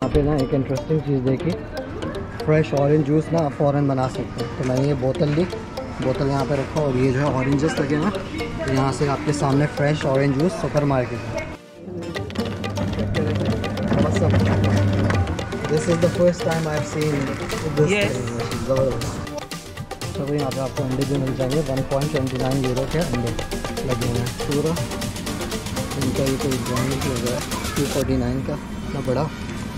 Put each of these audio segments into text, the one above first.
यहाँ पे ना एक इंटरेस्टिंग चीज़ देखी, फ्रेश ऑरेंज जूस ना फ़ौरन बना सकते हैं। तो मैंने ये बोतल ली, बोतल यहाँ पे रखा और ये जो है ऑरेंजेस लगे ना, तो यहाँ से आपके सामने fresh orange juice supermarket है। This is the first time I have seen this. तो यहाँ पे आपको अंडे भी मिल जाएंगे, 1.29 यूरो के अंडे लगे हुए हैं पूरा। इनका ये कोई ब्रांड लग रहा है 249 का, इतना बड़ा।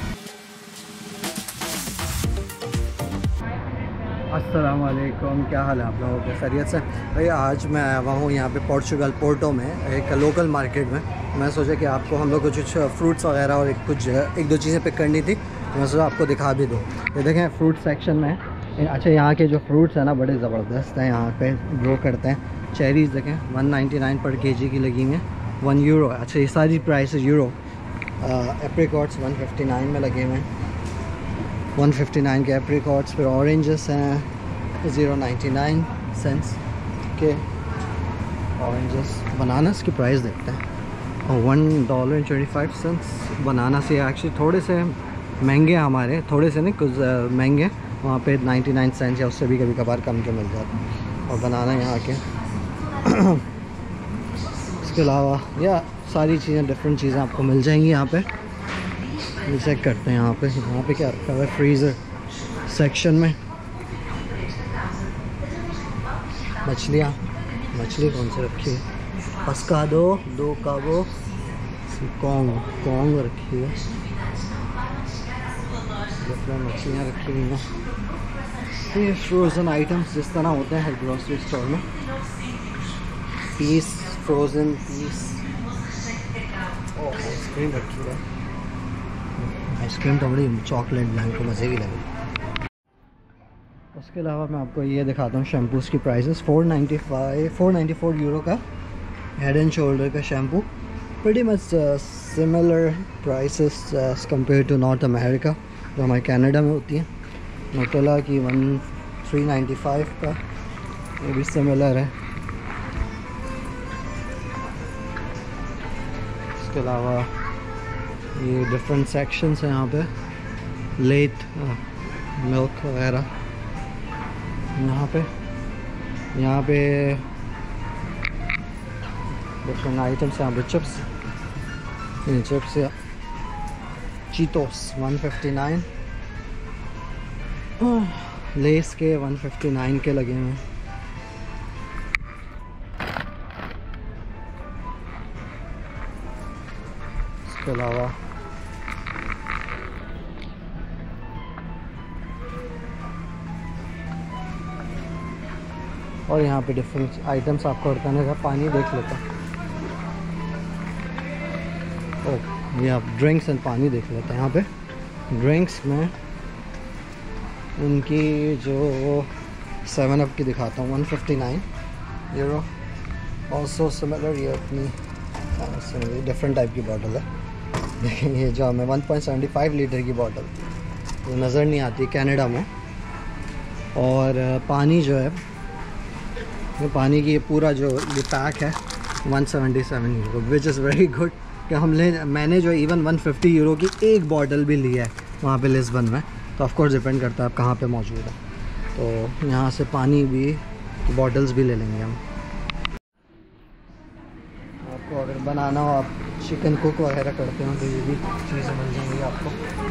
अस्सलाम वालेकुम, क्या हाल है आप लोगों के? खैरियत से? भाई आज मैं आया हुआ हूँ यहाँ पे पोर्चुगल पोर्टो में एक लोकल मार्केट में। मैं सोचा कि आपको हम लोग कुछ फ्रूट्स वगैरह और एक दो चीज़ें पिक करनी थी, तो मैं सोचा आपको दिखा भी दूँ। ये देखें फ्रूट सेक्शन में। अच्छा, यहाँ के जो फ्रूट्स हैं ना बड़े ज़बरदस्त हैं, यहाँ पे ग्रो करते हैं। चेरीज़ देखें 199 पर केजी की लगी हुई हैं, 1 यूरो। अच्छा, ये सारी प्राइस यूरो। एप्रिकॉट्स 159 में लगे हुए हैं, 159 के एप्रिकॉट्स। फिर ऑरेंजेस हैं 0.99 सेंट्स के ऑरेंजेस। बनानास की प्राइस देखते हैं, और $1.25 बनाना से एक्चुअली थोड़े से महंगे हैं हमारे, थोड़े से नहीं कुछ महंगे। वहाँ पे 99 सेंट्स या उससे भी कभी कभार कम के मिल जाते हैं। और बनाना यहाँ के इसके अलावा या सारी चीज़ें डिफरेंट चीज़ें आपको मिल जाएंगी यहाँ पे। ये चेक करते हैं यहाँ पे क्या रखा हुआ है फ्रीज़र सेक्शन में। मछली कौन सी रखी है? पस्कादो, दो काबो, कॉन्ग रखी है। डिफरेंट मछलियाँ रखी हुई हैं। ये फ्रोज़न आइटम्स जिस तरह होते हैं ग्रोसरी स्टोर में, पीस, फ्रोज़न पीस। आइसक्रीम रखी है, आइसक्रीम तो बड़ी चॉकलेट ब्लैंक को मज़े की लगी। उसके अलावा मैं आपको ये दिखाता हूँ शैम्पूज़ की प्राइसेस। 494 यूरो का हेड एंड शोल्डर का shampoo. Pretty much similar prices as compare to North America जो हमारे कनाडा में होती हैं। नोटेला की 395 का, ये भी सिमिलर है। इसके अलावा ये डिफरेंट सेक्शंस हैं यहाँ पे, लेट मिल्क वगैरह। यहाँ पे डिफरेंट आइटम्स। यहाँ पे चिप्स या चीतोस 159, लेस के 159 के लगे हुए हैं। इसके अलावा और यहाँ पे डिफरेंट आइटम्स आपको बताने का। पानी देख लेता हूँ। ओह, ये आप ड्रिंक्स एंड पानी देख लेते हैं। यहाँ पे ड्रिंक्स में इनकी जो 7 अप की दिखाता हूँ, 159 यूरो। ऑल्सो सिमिलर, ये अपनी डिफरेंट टाइप की बॉटल है। लेकिन ये जो हमें 1.75 लीटर की बॉटल ये नज़र नहीं आती कनाडा में। और पानी जो है, ये पानी की ये पूरा जो ये पैक है 177 euro, which is very good. कि मैंने जो इवन 150 यूरो की एक बॉटल भी ली है वहाँ पे लिस्बन में। तो ऑफकोर्स डिपेंड करता है आप कहाँ पे मौजूद है। तो यहाँ से पानी भी, बॉटल्स भी ले लेंगे हम। आपको अगर बनाना हो, आप चिकन कुक वगैरह करते हो, तो ये भी चीज़ें मिल जाएंगी आपको।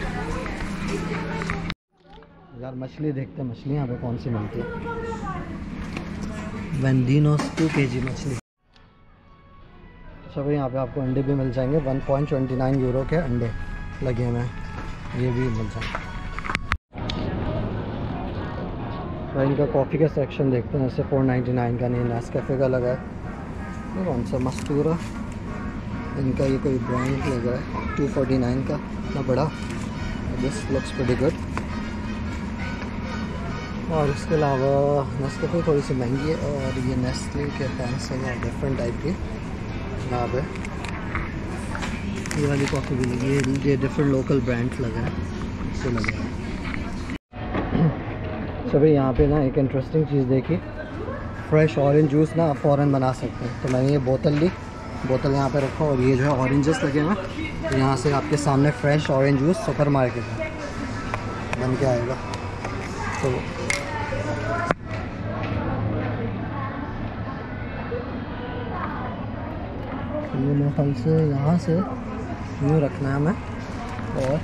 यार मछली देखते हैं, मछली यहाँ पे कौन सी मिलती है। वेंडिनोस 2 kg मछली। अच्छा भाई, यहाँ पे आपको अंडे भी मिल जाएंगे, 1.29 यूरो के अंडे लगे हुए हैं, ये भी मिल जाएंगे। तो इनका कॉफ़ी का सेक्शन देखते हैं। जैसे 499 का नहीं, नेस्कैफे का लगा है। कौन सा मस्तूरा, इनका ये कोई ब्रांड लग रहा है 249 का, इतना बड़ा। This looks pretty good. और इसके अलावा नेस्कैफे थोड़ी सी महंगी है, और ये नेस्ले के पैंस हैं डिफरेंट टाइप के। यहाँ पे ये वाली कॉफ़ी भी लगी है, ये डिफरेंट लोकल ब्रांड्स लगे हैं, इससे लगे हैं। सभी यहाँ पे ना एक इंटरेस्टिंग चीज़ देखी, फ्रेश ऑरेंज जूस ना फ़ौरन बना सकते हैं। तो मैंने ये बोतल ली, बोतल यहाँ पे रखो। और ये जो है ऑरेंजेस लगे हुए हैं, तो यहाँ से आपके सामने fresh orange juice supermarket में बन के आएगा। तो ये मेरे ख्याल से यहाँ से यूँ रखना है हमें। और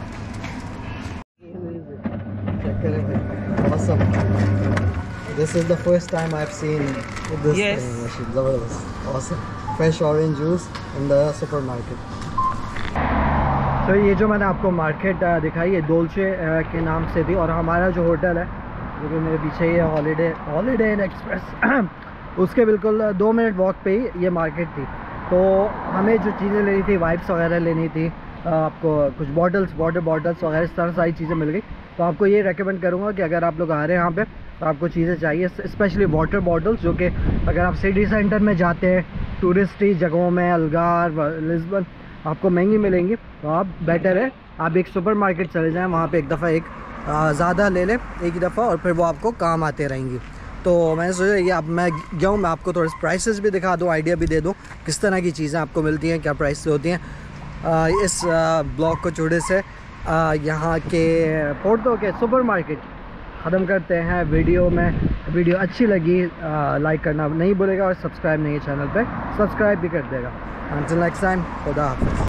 चेक करें भाई, awesome. This is the first time I've seen this Yes. machine. Zabardast, awesome. Fresh orange juice in the supermarket. तो ये जो मैंने आपको मार्केट दिखाई है डोल्चे के नाम से थी, और हमारा जो होटल है जो कि मेरे पीछे ही है हॉलीडे इन एक्सप्रेस, उसके बिल्कुल 2 मिनट वॉक पे ही ये मार्केट थी। तो हमें जो चीज़ें लेनी थी, वाइप्स वगैरह लेनी थी, आपको कुछ बॉटल्स, वाटर बॉटल्स वगैरह, इस तरह सारी चीज़ें मिल गई। तो आपको ये रेकमेंड करूँगा कि अगर आप लोग आ रहे हैं यहाँ पे तो आपको चीज़ें चाहिए, स्पेशली वाटर बॉटल्स, जो कि अगर आप सिटी सेंटर में जाते हैं टूरिस्टी जगहों में, अलगार, लिस्बन, आपको महंगी मिलेंगी। तो आप बेटर है आप एक सुपरमार्केट चले जाएं, वहाँ पे एक दफ़ा एक ज़्यादा ले लें एक ही दफ़ा, और फिर वो आपको काम आते रहेंगी। तो मैंने सोचा ये अब मैं गया हूँ, मैं आपको थोड़े प्राइसेस भी दिखा दूँ, आइडिया भी दे दूँ किस तरह की चीज़ें आपको मिलती हैं, क्या प्राइस से होती हैं। इस ब्लॉग को छोड़े से यहाँ के पोर्टो के सुपरमार्केट ख़त्म करते हैं। वीडियो अच्छी लगी लाइक करना नहीं भूलेगा, और सब्सक्राइब नहीं है चैनल पे सब्सक्राइब भी कर देगा। Until next time, खुदा हाफ़िज़।